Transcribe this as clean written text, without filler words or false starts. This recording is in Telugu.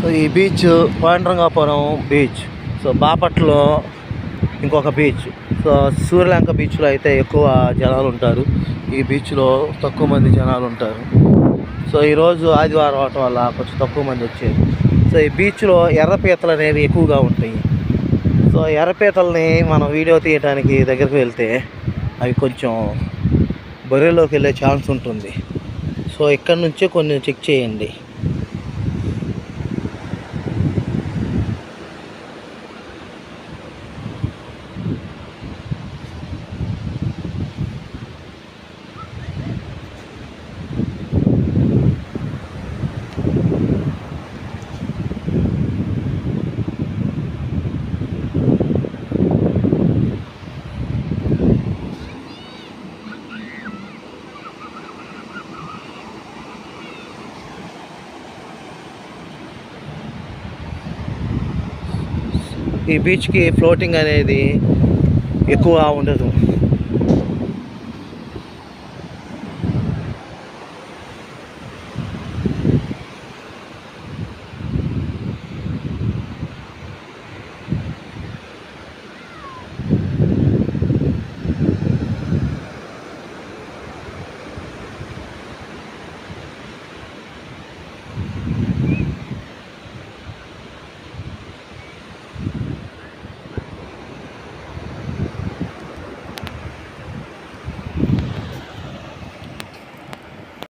సో ఈ బీచ్ పాండురంగాపురం బీచ్. సో బాపట్లలో ఇంకొక బీచ్. సో సూర్యలంక బీచ్లో అయితే ఎక్కువ జనాలు ఉంటారు, ఈ బీచ్లో తక్కువ మంది జనాలు ఉంటారు. సో ఈరోజు ఆదివారం అవటం వల్ల కొంచెం తక్కువ మంది వచ్చారు. సో ఈ బీచ్లో ఎర్రపీతలు అనేవి ఎక్కువగా ఉంటాయి. సో ఎర్రపీతల్ని మనం వీడియో తీయడానికి దగ్గరికి వెళ్తే అవి కొంచెం బొర్రెలోకి వెళ్ళే ఛాన్స్ ఉంటుంది. సో ఇక్కడ నుంచే కొన్ని చెక్ చేయండి. ఈ బీచ్కి ఫ్లోటింగ్ అనేది ఎక్కువ ఉండదు.